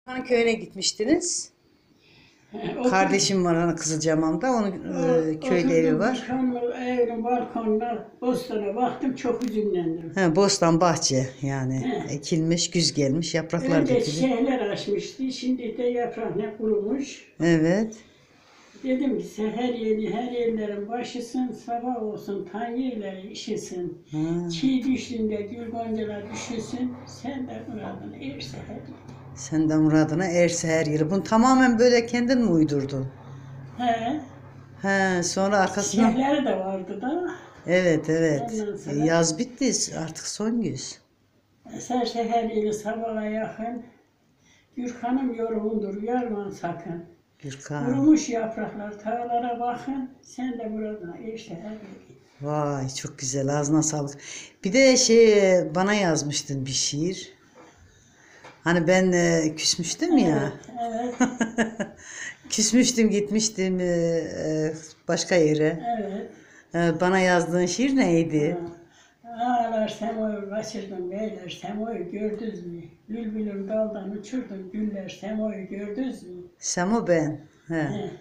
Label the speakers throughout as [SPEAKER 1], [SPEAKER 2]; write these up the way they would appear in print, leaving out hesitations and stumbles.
[SPEAKER 1] Hani köyüne gitmiştiniz.
[SPEAKER 2] Otur,
[SPEAKER 1] Kardeşim var hani Kızılcahamam'da. Onun köyde evi
[SPEAKER 2] oturdum
[SPEAKER 1] var.
[SPEAKER 2] evin balkonuna, bostana baktım, çok üzümlendim.
[SPEAKER 1] Ha, bostan bahçe yani.
[SPEAKER 2] He.
[SPEAKER 1] Ekilmiş, güz gelmiş, yapraklar
[SPEAKER 2] Önce
[SPEAKER 1] dökülü.
[SPEAKER 2] çiçekler açmıştı, şimdi de yaprak ne kurumuş.
[SPEAKER 1] Evet.
[SPEAKER 2] Dedim ki sen her yerlerin başısın, sabah olsun, tanyeleri işisin.
[SPEAKER 1] Ha,
[SPEAKER 2] Çiğ düştüğünde gül goncalar düşürsün, sen de muradına erse her yeri.
[SPEAKER 1] sen de muradına erse her yeri. Bunu tamamen böyle kendin mi uydurdun?
[SPEAKER 2] He,
[SPEAKER 1] He, sonra arkasından...
[SPEAKER 2] çiçekleri de vardı da.
[SPEAKER 1] Evet, evet.
[SPEAKER 2] Ondan sonra
[SPEAKER 1] Yaz bitti, artık son güz.
[SPEAKER 2] eserse her yeri sabaha yakın. Gürkan'ım yorumundur, yarman sakın.
[SPEAKER 1] Gürkan.
[SPEAKER 2] Kurumuş yapraklar, tağlara bakın, sen de muradına erse her yeri.
[SPEAKER 1] Vay, çok güzel, ağzına sağlık. Bir de bana yazmıştın bir şiir. Hani ben küsmüştüm ya.
[SPEAKER 2] Evet,
[SPEAKER 1] Küsmüştüm, gitmiştim başka yere.
[SPEAKER 2] evet.
[SPEAKER 1] Bana yazdığın şiir neydi?
[SPEAKER 2] Ağlar semoyu kaçırdım beyler, semoyu gördünüz mü? Bülbülüm daldan uçurdum güller, semoyu gördünüz mü?
[SPEAKER 1] Semo ben. He.
[SPEAKER 2] He.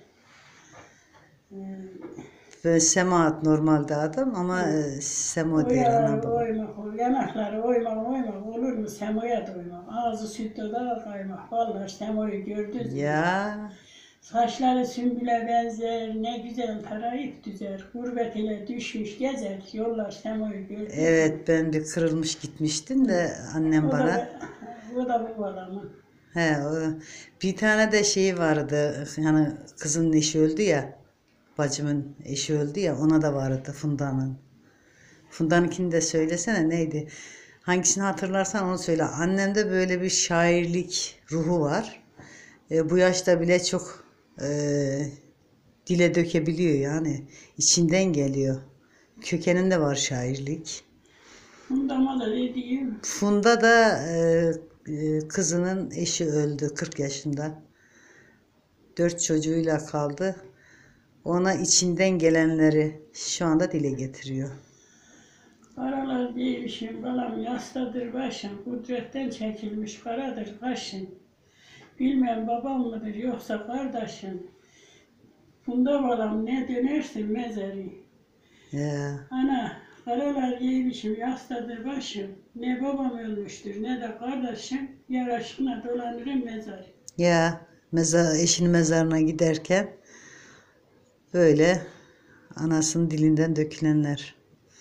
[SPEAKER 2] Ee,
[SPEAKER 1] Ben Semahat normalde adım ama Semo değil
[SPEAKER 2] Oyaları
[SPEAKER 1] ana baba.
[SPEAKER 2] oymak, yanakları oymak olur mu semoya doymak? Ağzı sütle dal kaymak, ballar semoyu gördünüz mü?
[SPEAKER 1] Ya
[SPEAKER 2] Saçları sümbüle benzer, ne güzel tarayıp düzer. Gurbet ile düşmüş gezer, yollar semoyu gördünüz mü?
[SPEAKER 1] evet, ben bir kırılmış gitmiştim de annem
[SPEAKER 2] O
[SPEAKER 1] bana.
[SPEAKER 2] da, o da bu adamın.
[SPEAKER 1] He, bir tane de vardı. Yani kızın eşi öldü ya. Bacımın eşi öldü ya, ona da vardı Funda'nın. Funda'nınkini de söylesene, neydi? Hangisini hatırlarsan onu söyle. Annemde böyle bir şairlik ruhu var. Bu yaşta bile çok dile dökebiliyor yani. İçinden geliyor. Kökeninde var şairlik.
[SPEAKER 2] Bundama da dediğim,
[SPEAKER 1] Funda da kızının eşi öldü 40 yaşında. 4 çocuğuyla kaldı. Ona içinden gelenleri şu anda dile getiriyor.
[SPEAKER 2] paralar giymişim, balam yastadır başım, kudretten çekilmiş karadır kaşın. Bilmem babam mıdır yoksa kardeşim, bunda balam ne dönersin mezarı.
[SPEAKER 1] Ya,
[SPEAKER 2] Ana, karalar giymişim, yastadır başım, ne babam ölmüştür ne de kardeşim, yar aşkına dolanırım mezarı.
[SPEAKER 1] ya eşinin mezarına giderken böyle anasının dilinden dökülenler.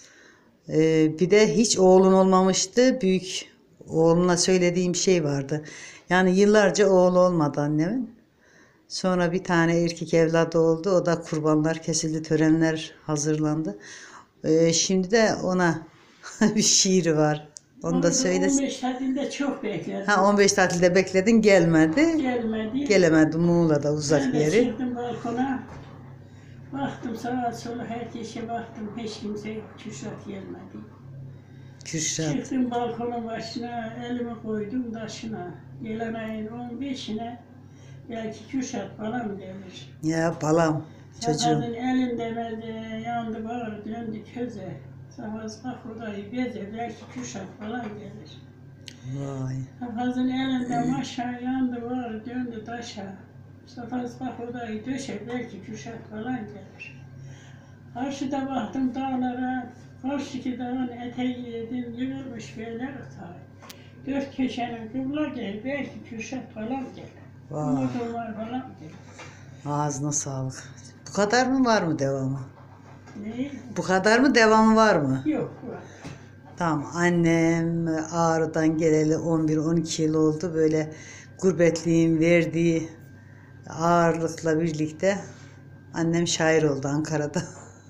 [SPEAKER 1] Bir de hiç oğlun olmamıştı. Büyük oğluna söylediğim şey vardı. Yani yıllarca oğlu olmadı annemin. Sonra bir tane erkek evladı oldu. O da kurbanlar kesildi, törenler hazırlandı. Şimdi de ona bir şiiri var. Onu da söylesin.
[SPEAKER 2] 15 tatilde çok bekledim.
[SPEAKER 1] Ha, 15 tatilde bekledin, gelmedi.
[SPEAKER 2] Gelmedi.
[SPEAKER 1] Gelemedi, Muğla'da uzak
[SPEAKER 2] Ben
[SPEAKER 1] bir
[SPEAKER 2] de
[SPEAKER 1] yeri.
[SPEAKER 2] çıktım balkona. Baktım sağa sola herkese baktım. Hiç kimse yok. Kürşat gelmedi.
[SPEAKER 1] Kürşat.
[SPEAKER 2] Çıktım balkonun başına. Elimi koydum taşına. Gelen ayın 15'ine belki Kürşat falan gelir.
[SPEAKER 1] Ya balam çocuğum.
[SPEAKER 2] Safazın elinde meze yandı bağır döndü köze. Safaz bak odayı beze belki Kürşat falan gelir.
[SPEAKER 1] Vay.
[SPEAKER 2] Safazın elinde maşa yandı var döndü taşa. Safaz bak odayı döşe belki Kürşat falan gelir. Karşıda baktım dağlara, karşıki dağın eteği yedim yığılmış beyler otay. Dört köşenin kıbla gel belki Kürşat falan gelir.
[SPEAKER 1] Vay.
[SPEAKER 2] Umudum var falan gelir.
[SPEAKER 1] Ağzına sağlık. Bu kadar mı, var mı devamı?
[SPEAKER 2] Ne?
[SPEAKER 1] Bu kadar mı, devamı var mı?
[SPEAKER 2] Yok var.
[SPEAKER 1] Tamam, annem Ağrı'dan geleli 11-12 yıl oldu. Böyle gurbetliğin verdiği ağırlıkla birlikte annem şair oldu Ankara'da.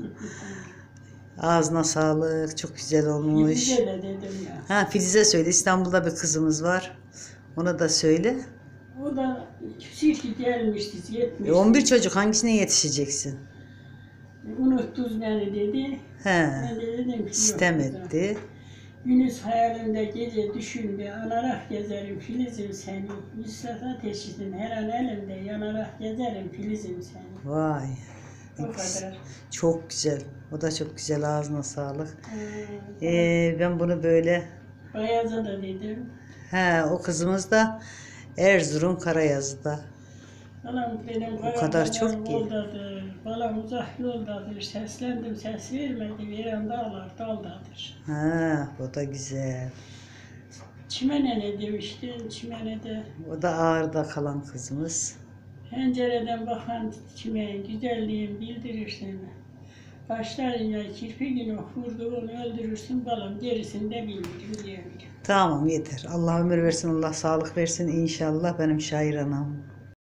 [SPEAKER 1] Ağzına sağlık, çok güzel olmuş.
[SPEAKER 2] Güzel de dedim ya.
[SPEAKER 1] Ha, Filiz'e söyle, İstanbul'da bir kızımız var. Ona da söyle.
[SPEAKER 2] O da küçük gelmişti, 70.
[SPEAKER 1] 11 çocuk, hangisine yetişeceksin?
[SPEAKER 2] Unuttunuz beni dedi.
[SPEAKER 1] He,
[SPEAKER 2] Ben de dedim ki
[SPEAKER 1] sitem
[SPEAKER 2] yok.
[SPEAKER 1] etti.
[SPEAKER 2] Gündüz hayalimde gece düşünde anarak gezerim Filizim seni. Müslat ateşisin her an elimde yanarak gezerim Filizim seni.
[SPEAKER 1] Vay.
[SPEAKER 2] O kadar.
[SPEAKER 1] Çok güzel. O da çok güzel, ağzına sağlık.
[SPEAKER 2] Ee,
[SPEAKER 1] Ben bunu böyle...
[SPEAKER 2] Bayaza da dedim.
[SPEAKER 1] He, o kızımız da Erzurum Karayazı'da.
[SPEAKER 2] Balam benim
[SPEAKER 1] O kadar çok
[SPEAKER 2] Karaman'dan
[SPEAKER 1] ki.
[SPEAKER 2] yoldadır. Balam uzak yoldadır. Seslendim ses vermedi. Veren dağlar daldadır.
[SPEAKER 1] Ha, o da güzel.
[SPEAKER 2] Çimene ne demiştin? Çimene de
[SPEAKER 1] O da Ağrı'da kalan kızımız.
[SPEAKER 2] pencereden bakan çimeğin güzelliğin bildirir seni. Başlarına kirpigini vurduğunu öldürürsün balam gerisini de bilmiyorum diyebilirim.
[SPEAKER 1] Tamam yeter. Allah ömür versin, Allah sağlık versin inşallah benim şair anam.